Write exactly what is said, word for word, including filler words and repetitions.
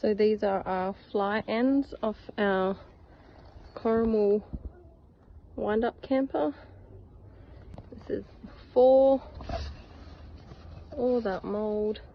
So these are our fly ends of our Coromal wind-up camper. This is before all that mould.